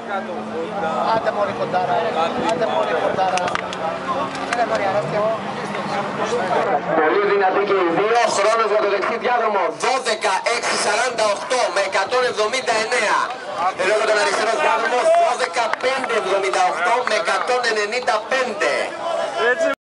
Άντε μωρή κοντάρα, άντε μωρή κοντάρα. Πολύ δυνατή και οι δύο. Χρόνος για το δεξί διάδρομο 12-6-48 με 179. Εδώ για τον αριστερό διάδρομο 12-5-78 με 195.